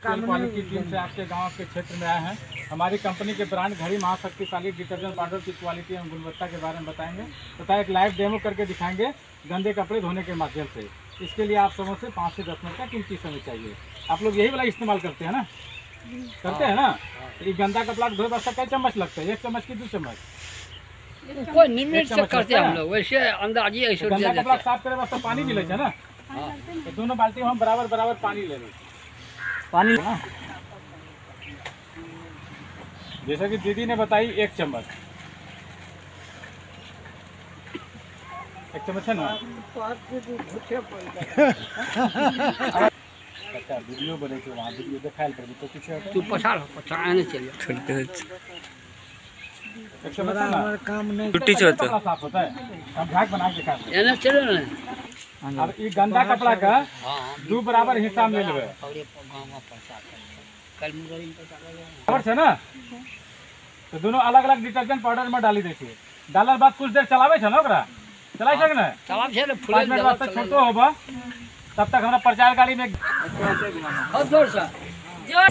Quality team से आपके गांव के क्षेत्र में आए हैं। हमारी कंपनी के ब्रांड घड़ी महाशक्तिशाली डिटर्जेंट पाउडर की क्वालिटी एवं गुणवत्ता के बारे में बताएंगे तथा एक लाइव डेमो करके दिखाएंगे गंदे कपड़े धोने के माध्यम से। इसके लिए आप समझ से 5 से 10 मिनट का कीमती समय चाहिए। आप लोग यही वाला इस्तेमाल करते हैं ना? करते हैं ना? ये गंदा कपड़ा धोए वास्ते कई चम्मच लगते हैं? 1 चम्मच की 2 चम्मच? कोई निमित से करते हैं हम लोग, वैसे अंदाजी ऐसे गंदा कपड़ा साफ करे वास्ते पानी मिले है ना? तो दोनों बाल्टी में हम बराबर बराबर पानी ले लें। पानी ना जैसा कि दीदी ने बताई 1 चम्मच। 1 चम्मच है ना? अच्छा वीडियो बने थे वहाँ वीडियो दिखाएल कर तो कुछ तू पछाड़ आने चलिए। 1 चम्मच है ना? काम नहीं छुट्टी से होता साफ होता है। हम झाग बना के दिखाते हैं। एने चलो ना। अब ये गंदा कपड़ा का 2 बराबर हिस्सा में लेवे। बराबर है ना? तो दोनों अलग अलग डिटर्जेंट पाउडर में डाली देखिए। डालल बाद कुछ देर चलावे छ ना ओकरा? चलाइ छक ना? चलाब छे ना 5 मिनट वास्ते छोड़तो होबा। तब तक हमरा प्रचार गाड़ी में बहुत जोर से जोर।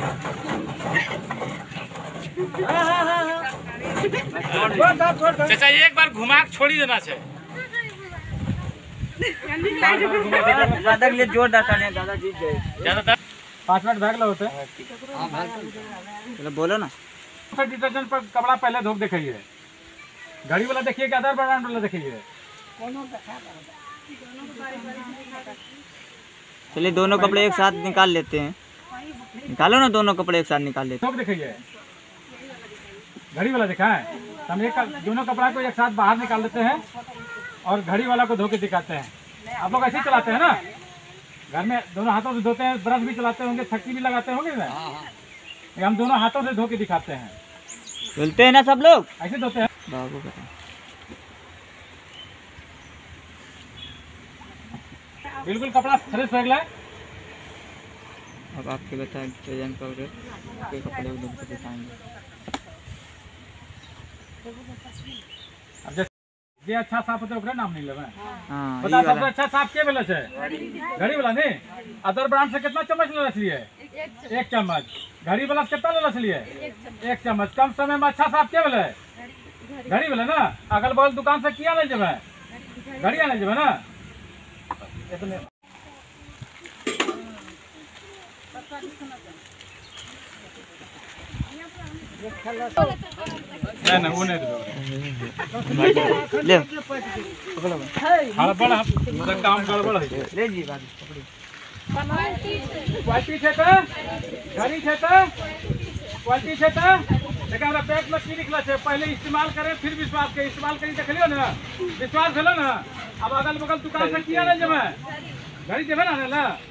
चाचा एक बार घुमा के छोड़ी देना है। ज्यादा के लिए जोर डाटा नहीं, दादा जीत गए। ज्यादा 5 मिनट भाग होते हैं। चलो बोलो ना। डिटर्जेंट पर कपड़ा पहले धो देखिए। घड़ी वाला देखिए कि अदर ब्रांड वाला देखिए। चलिए दोनों कपड़े एक साथ निकाल लेते हैं। निकालो ना, दोनों कपड़े एक साथ निकाल लेते धो देखिए। घड़ी वाला देखा है? हम एक दोनों कपड़ा को एक साथ बाहर निकाल लेते हैं और घड़ी वाला को धो के दिखाते हैं। आप लोग ऐसे ही चलाते हैं ना? घर में दोनों हाथों से धोते हैं, ब्रश भी चलाते होंगे, छक्की भी लगाते होंगे ना? हम दोनों हाथों से धो के दिखाते हैं। धुलते हैं ना सब लोग? ऐसे धोते हैं। बाबू का बिल्कुल कपड़ा फ्रेश हो गया। अब आपके बताएं डिटर्जेंट पाउडर के कपड़े को धुल के दिखाएंगे। अब जैसे अच्छा साफ होता है ओकरा नाम नहीं लेवे। हाँ बता सबसे अच्छा साफ के बेला है? घड़ी वाला नहीं? अदर ब्रांड से कितना चम्मच ले रखी है? 1 चम्मच। घड़ी वाला से कितना ले रखी है? 1 चम्मच। कम समय में अच्छा साफ के बेला है? घड़ी वाला ना? अगल बगल दुकान से किया नहीं जब घड़ी आने जब ना इतने नहीं वो नहीं ले हड़बड़ मतलब काम गड़बड़ है। ले जी बात क्वालिटी छे त घड़ी छे त क्वालिटी छे त लेकिन हमरा पैक में की लिखला छे? पहले इस्तेमाल करें फिर विश्वास के। इस्तेमाल करी देख लियो ना, विश्वास भेलो ना। अब अगल बगल दुकान से किया नहीं जब घड़ी देवे ना